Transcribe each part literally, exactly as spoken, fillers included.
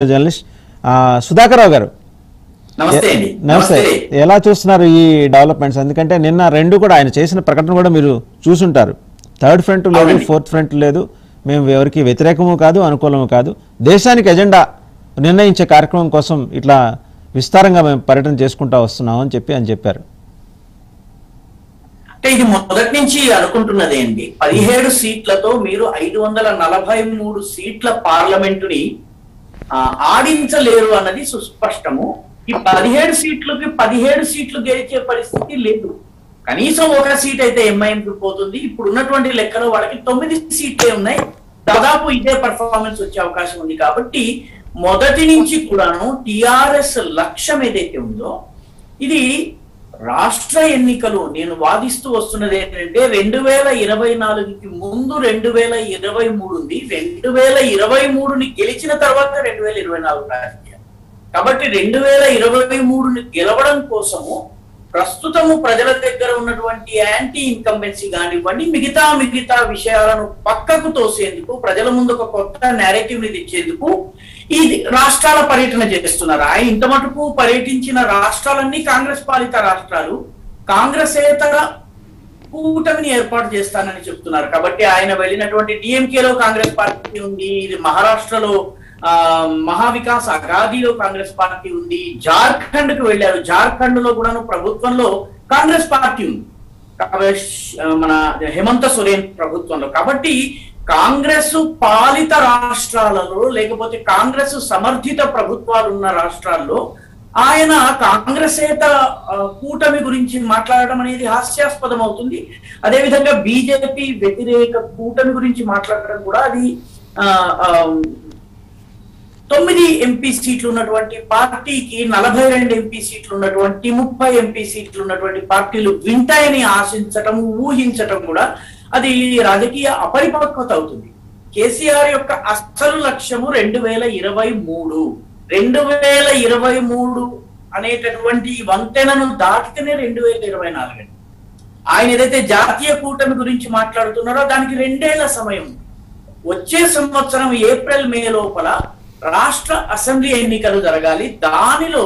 Journalist Sudhakar రావు గారు, నమస్తే అండి. నమస్తే. ఎలా చూస్తున్నారు ఈ డెవలప్మెంట్స్? ఎందుకంటే నిన్న రెండు కూడా ఆయన చేసిన ప్రకటన కూడా మీరు చూసుంటారు. థర్డ్ ఫ్రంట్ లేదు, ఫోర్త్ ఫ్రంట్ లేదు, మేము ఎవరికి వ్యతిరేకము కాదు, అనుకూలము కాదు, దేశానికి ఎజెండా నిర్ణయించే కార్యక్రమం కోసం ఇట్లా విస్తారంగా మేము పర్యటన చేసుకుంటా వస్తున్నాం అని చెప్పి అని చెప్పారు. అంటే ఇది మొదటి నుంచి అనుకుంటున్నదే అండి. పదిహేడు సీట్లతో మీరు ఐదు వందల నలభై మూడు సీట్ల పార్లమెంటుని ఆడించలేరు అన్నది సుస్పష్టము. ఈ పదిహేడు సీట్లకి పదిహేడు సీట్లు గెలిచే పరిస్థితి లేదు. కనీసం ఒక సీట్ అయితే ఎంఐఎంకి పోతుంది. ఇప్పుడు ఉన్నటువంటి లెక్కలో వాళ్ళకి తొమ్మిది సీట్లే ఉన్నాయి. దాదాపు ఇదే పర్ఫార్మెన్స్ వచ్చే అవకాశం ఉంది. కాబట్టి మొదటి నుంచి కూడాను టిఆర్ఎస్ లక్ష్యం ఏదైతే ఉందో, ఇది రాష్ట్ర ఎన్నికలు నేను వాదిస్తూ వస్తున్నది ఏంటంటే రెండు వేల ఇరవై నాలుగుకి ముందు రెండు వేల ఇరవై మూడు ఉంది. రెండు వేల ఇరవై మూడుని గెలిచిన తర్వాత రెండు వేల ఇరవై నాలుగు రాజకీయాలు. కాబట్టి రెండు వేల ఇరవై మూడుని గెలవడం కోసము ప్రస్తుతము ప్రజల దగ్గర ఉన్నటువంటి యాంటీ ఇన్కంబెన్సీ కానివ్వండి, మిగతా మిగతా విషయాలను పక్కకు తోసేందుకు, ప్రజల ముందు ఒక కొత్త నేరేటివ్ ని తెచ్చేందుకు ఈ రాష్ట్రాల పర్యటన చేస్తున్నారు. ఆయన ఇంత మటుకు పర్యటించిన రాష్ట్రాలన్నీ కాంగ్రెస్ పాలిత రాష్ట్రాలు. కాంగ్రెసేతర కూటమిని ఏర్పాటు చేస్తానని చెప్తున్నారు. కాబట్టి ఆయన వెళ్ళినటువంటి డిఎంకేలో కాంగ్రెస్ పార్టీ ఉంది, ఇది మహారాష్ట్రలో ఆ మహావికాస్ అఘాదీలో కాంగ్రెస్ పార్టీ ఉంది, జార్ఖండ్ కు వెళ్ళారు, జార్ఖండ్ లో కూడా ప్రభుత్వంలో కాంగ్రెస్ పార్టీ ఉంది, మన హేమంత సోరెన్ ప్రభుత్వంలో. కాబట్టి కాంగ్రెస్ పాలిత రాష్ట్రాలలో లేకపోతే కాంగ్రెస్ సమర్థిత ప్రభుత్వాలు ఉన్న రాష్ట్రాల్లో ఆయన కాంగ్రెసేతర కూటమి గురించి మాట్లాడడం అనేది హాస్యాస్పదం అవుతుంది. అదేవిధంగా బీజేపీ వ్యతిరేక కూటమి గురించి మాట్లాడడం కూడా అది ఆ తొమ్మిది ఎంపీ సీట్లు ఉన్నటువంటి పార్టీకి నలభై రెండు ఎంపీ సీట్లు ఉన్నటువంటి ముప్పై ఎంపీ సీట్లు ఉన్నటువంటి పార్టీలు వింటాయని ఆశించటం, ఊహించటం కూడా అది రాజకీయ అపరిపక్వత అవుతుంది. కేసీఆర్ యొక్క అసలు లక్ష్యము రెండు వేల ఇరవై మూడు రెండు వేల ఇరవై మూడు అనేటటువంటి వంతెనను దాటితేనే రెండు వేల ఇరవై నాలుగు. ఆయన ఏదైతే జాతీయ కూటమి గురించి మాట్లాడుతున్నారో దానికి రెండేళ్ల సమయం. వచ్చే సంవత్సరం ఏప్రిల్ మే లోపల రాష్ట్ర అసెంబ్లీ ఎన్నికలు జరగాలి. దానిలో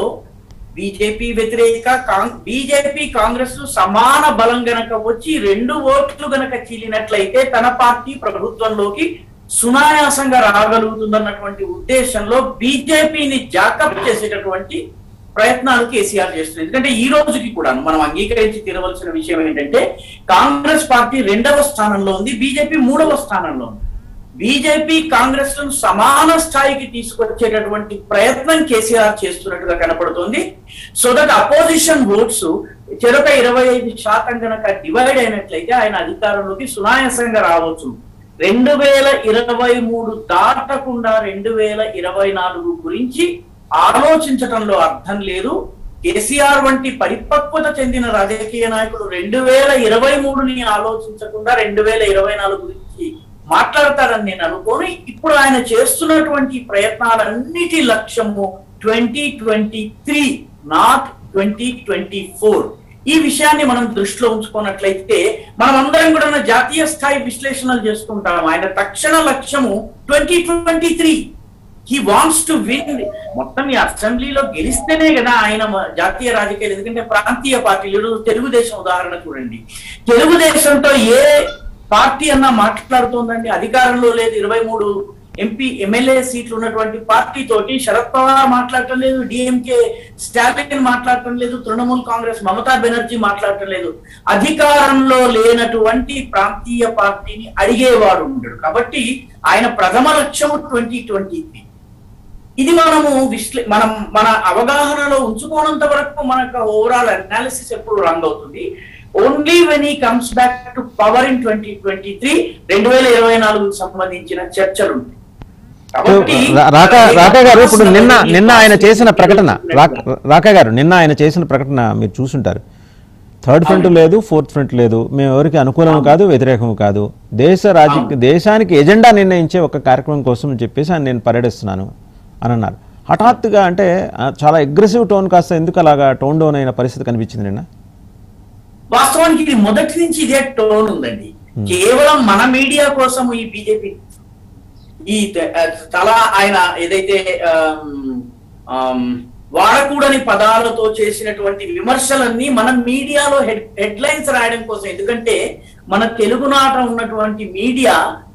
బీజేపీ వ్యతిరేక బీజేపీ కాంగ్రెస్ సమాన బలం గనక వచ్చి రెండు ఓట్లు గనక చీలినట్లయితే తన పార్టీ ప్రభుత్వంలోకి సునాయాసంగా రాగలుగుతుందన్నటువంటి ఉద్దేశంలో బీజేపీని జాకప్ చేసేటటువంటి ప్రయత్నాలు కేసీఆర్ చేస్తుంది. ఎందుకంటే ఈ రోజుకి కూడా మనం అంగీకరించి తీరవలసిన విషయం ఏంటంటే కాంగ్రెస్ పార్టీ రెండవ స్థానంలో ఉంది, బీజేపీ మూడవ స్థానంలో ఉంది. బీజేపీ కాంగ్రెస్ లను సమాన స్థాయికి తీసుకొచ్చేటటువంటి ప్రయత్నం కేసీఆర్ చేస్తున్నట్టుగా కనపడుతుంది. సో దట్ అపోజిషన్ ఓట్స్ చెరొక ఇరవై ఐదు శాతం కనుక డివైడ్ అయినట్లయితే ఆయన అధికారంలోకి సునాయాసంగా రావచ్చు. రెండు వేల ఇరవై మూడు దాటకుండా రెండు వేల ఇరవై నాలుగు గురించి ఆలోచించటంలో అర్థం లేదు. కేసీఆర్ వంటి పరిపక్వత చెందిన రాజకీయ నాయకుడు రెండు వేల ఇరవై మూడుని ఆలోచించకుండా రెండు వేల ఇరవై నాలుగు గురించి మాట్లాడతారని నేను అనుకోని, ఇప్పుడు ఆయన చేస్తున్నటువంటి ప్రయత్నాలన్నిటి లక్ష్యము twenty twenty three not twenty twenty four. ఈ విషయాన్ని మనం దృష్టిలో ఉంచుకున్నట్లయితే మనం అందరం కూడా జాతీయ స్థాయి విశ్లేషణలు చేసుకుంటాం. ఆయన తక్షణ లక్ష్యము twenty twenty three. He wants to win. మొత్తం ఈ అసెంబ్లీలో గెలిస్తేనే కదా ఆయన జాతీయ రాజకీయాలు. ఎందుకంటే ప్రాంతీయ పార్టీలు, తెలుగుదేశం ఉదాహరణ చూడండి, తెలుగుదేశంతో ఏ పార్టీ అన్నా మాట్లాడుతోందండి? అధికారంలో లేదు. ఇరవై మూడు ఎంపీ ఎమ్మెల్యే సీట్లు ఉన్నటువంటి పార్టీ తోటి శరద్ పవార్ మాట్లాడటం లేదు, డిఎంకే స్టాలిన్ మాట్లాడటం లేదు, తృణమూల్ కాంగ్రెస్ మమతా బెనర్జీ మాట్లాడటం లేదు. అధికారంలో లేనటువంటి ప్రాంతీయ పార్టీని అడిగేవాడు ఉంటాడు. కాబట్టి ఆయన ప్రథమ లక్ష్యం ట్వంటీ ట్వంటీ త్రీ. ఇది మనము విశ్లే మనం మన అవగాహనలో ఉంచుకోనంత వరకు మనకు ఓవరాల్ అనాలిసిస్ ఎప్పుడు రాంగ్ అవుతుంది. Only when he comes back to power in twenty twenty three రెండు వేల ఇరవై నాలుగుకు సంబంధించిన చర్చలు ఉంటాయి. రాకా గారు, ఇప్పుడు నిన్న నిన్న ఆయన చేసిన ప్రకటన రాకా గారు నిన్న ఆయన చేసిన ప్రకటన మీరు చూసుంటారు. థర్డ్ ఫ్రంట్ లేదు, ఫోర్త్ ఫ్రంట్ లేదు, మేము ఎవరికి అనుకూలం కాదు, వ్యతిరేకం కాదు, దేశ రాజకీయ దేశానికి ఎజెండా నిర్ణయించే ఒక కార్యక్రమం కోసం చెప్పేసి ఆయన నేను పర్యటిస్తున్నాను అని అన్నారు. హఠాత్తుగా అంటే చాలా అగ్రెసివ్ టోన్ కాస్త ఎందుకు అలాగా టోన్ డౌన్ అయిన పరిస్థితి కనిపించింది నిన్న? వాస్తవానికి ఇది మొదటి నుంచి ఇదే టోన్ ఉందండి. కేవలం మన మీడియా కోసం ఈ బీజేపీ ఈ చాలా ఆయన ఏదైతే వాడకూడని పదాలతో చేసినటువంటి విమర్శలన్నీ మన మీడియాలో హెడ్ హెడ్ లైన్స్ రాయడం కోసం, ఎందుకంటే మన తెలుగునాట ఉన్నటువంటి మీడియా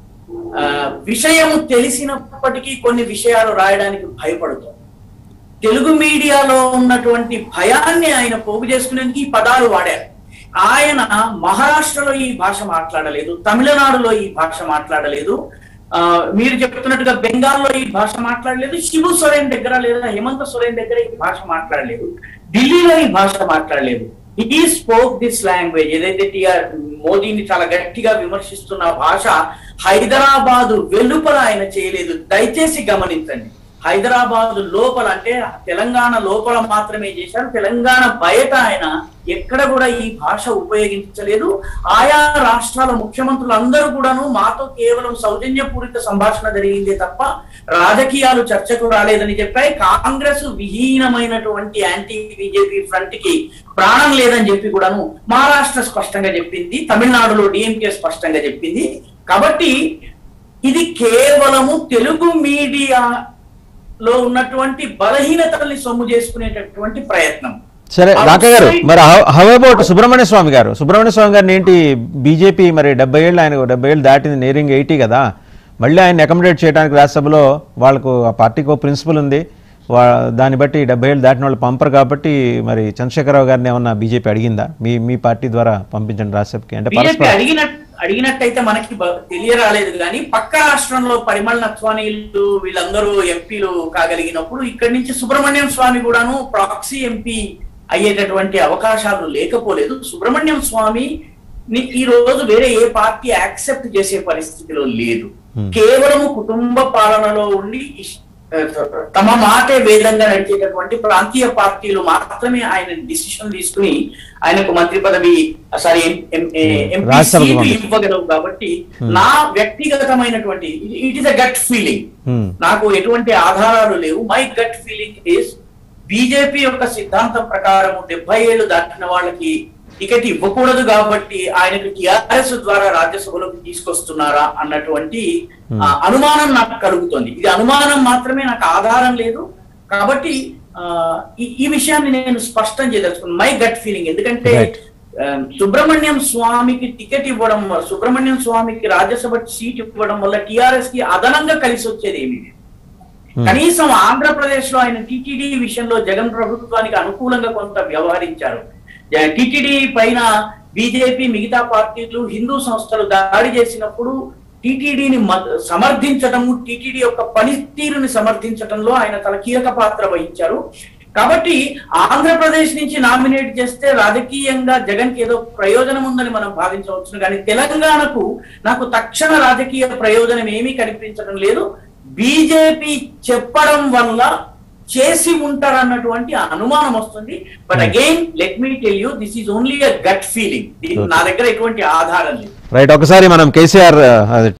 విషయము తెలిసినప్పటికీ కొన్ని విషయాలు రాయడానికి భయపడుతుంది. తెలుగు మీడియాలో ఉన్నటువంటి భయాన్ని ఆయన పోగు చేసుకునేందుకు ఈ పదాలు వాడారు. ఆయన మహారాష్ట్రలో ఈ భాష మాట్లాడలేదు, తమిళనాడులో ఈ భాష మాట్లాడలేదు, ఆ మీరు చెప్తున్నట్టుగా బెంగాల్లో ఈ భాష మాట్లాడలేదు, శిబు సోరెన్ దగ్గర లేదా హేమంత్ సోరెన్ దగ్గర ఈ భాష మాట్లాడలేదు, ఢిల్లీలో ఈ భాష మాట్లాడలేదు. He spoke this language. ఏదైతే టిఆర్ మోదీని చాలా గట్టిగా విమర్శిస్తున్న భాష హైదరాబాదు వెలుపల ఆయన చేయలేదు. దయచేసి గమనించండి, హైదరాబాద్ లోపల అంటే తెలంగాణ లోపల మాత్రమే చేశారు. తెలంగాణ బయట ఆయన ఎక్కడ కూడా ఈ భాష ఉపయోగించలేదు. ఆయా రాష్ట్రాల ముఖ్యమంత్రులు అందరూ కూడాను మాతో కేవలం సౌజన్యపూరిత సంభాషణ జరిగిందే తప్ప రాజకీయాలు చర్చకు రాలేదని చెప్పాయి. కాంగ్రెస్ విహీనమైనటువంటి యాంటీ బీజేపీ ఫ్రంట్ కి ప్రాణం లేదని చెప్పి కూడాను మహారాష్ట్ర స్పష్టంగా చెప్పింది, తమిళనాడులో డిఎంకే స్పష్టంగా చెప్పింది. కాబట్టి ఇది కేవలము తెలుగు మీడియా లో ఉన్నటువంటి బలహీనతల్ని సొమ్ము చేసుకునేటటువంటి ప్రయత్నం. సరే రాక గారు, మరి హౌ అబౌట్ సుబ్రహ్మణ్య స్వామి గారు? సుబ్రహ్మణ్య స్వామి గారిని ఏంటి బీజేపీ మరి డెబ్బై ఏళ్ళు ఆయన డెబ్బై ఏళ్ళు దాటింది, నేరింగ్ ఎయిటీ కదా, మళ్ళీ ఆయన అకామిడేట్ చేయడానికి రాజ్యసభలో వాళ్ళకు ఆ పార్టీకి ప్రిన్సిపల్ ఉంది, దాన్ని బట్టి డెబ్బై ఏళ్ళు దాటిన వాళ్ళు పంపరు కాబట్టి మరి చంద్రశేఖరరావు గారిని ఏమన్నా బీజేపీ అడిగిందా మీ మీ పార్టీ ద్వారా పంపించండి రాజ్యసభకి? అంటే అడిగినట్టు అడిగినట్టయితే మనకి తెలియరాలేదు, కానీ పక్క రాష్ట్రంలో పరిమళ నత్వానీలు వీళ్ళందరూ ఎంపీలు కాగలిగినప్పుడు ఇక్కడి నుంచి సుబ్రహ్మణ్యం స్వామి కూడాను ప్రాక్సీ ఎంపీ అయ్యేటటువంటి అవకాశాలు లేకపోలేదు. సుబ్రహ్మణ్యం స్వామి ఈ రోజు వేరే ఏ పార్టీ యాక్సెప్ట్ చేసే పరిస్థితిలో లేదు. కేవలము కుటుంబ పాలనలో ఉండి తమ మాటే వేదంగా నడిచేటటువంటి ప్రాంతీయ పార్టీలు మాత్రమే ఆయన డిసిషన్ తీసుకుని ఆయనకు మంత్రి పదవి సారీ ఎంపీ సీటు ఇవ్వగలవు. కాబట్టి నా వ్యక్తిగతమైనటువంటి it is a gut feeling, నాకు ఎటువంటి ఆధారాలు లేవు. My gut feeling is BJP యొక్క సిద్ధాంతం ప్రకారం డెబ్బై ఏళ్ళు దాటిన వాళ్ళకి టికెట్ ఇవ్వకూడదు కాబట్టి ఆయనకు టిఆర్ఎస్ ద్వారా రాజ్యసభలోకి తీసుకొస్తున్నారా అన్నటువంటి అనుమానం నాకు కలుగుతుంది. ఇది అనుమానం మాత్రమే, నాకు ఆధారం లేదు. కాబట్టి ఆ ఈ విషయాన్ని నేను స్పష్టం చేయదలుచుకున్నాను, మై గట్ ఫీలింగ్. ఎందుకంటే సుబ్రహ్మణ్యం స్వామికి టికెట్ ఇవ్వడం వల్ల, సుబ్రహ్మణ్యం స్వామికి రాజ్యసభ సీట్ ఇవ్వడం వల్ల టిఆర్ఎస్ కి అదనంగా కలిసి వచ్చేది ఏమి లేదు. కనీసం ఆంధ్రప్రదేశ్ లో ఆయన టిటిడి విషయంలో జగన్ ప్రభుత్వానికి అనుకూలంగా కొంత వ్యవహరించారు. టిటిడి పైన బీజేపీ మిగతా పార్టీలు హిందూ సంస్థలు దాడి చేసినప్పుడు టిటిడిని సమర్థించడము, టిటిడి యొక్క పనితీరుని సమర్థించడంలో ఆయన తన కీలక పాత్ర వహించారు. కాబట్టి ఆంధ్రప్రదేశ్ నుంచి నామినేట్ చేస్తే రాజకీయంగా జగన్ కి ఏదో ప్రయోజనం ఉందని మనం భావించవచ్చు, కానీ తెలంగాణకు నాకు తక్షణ రాజకీయ ప్రయోజనం ఏమీ కనిపించడం లేదు. బీజేపీ చెప్పడం వల్ల చేసి ఉంటారన్నటువంటి అనుమానం వస్తుంది. But again let me tell you, this is only a gut feeling. నా దగ్గర ఎటువంటి ఆధారం లేదు. రైట్, ఒకసారి మనం కేసీఆర్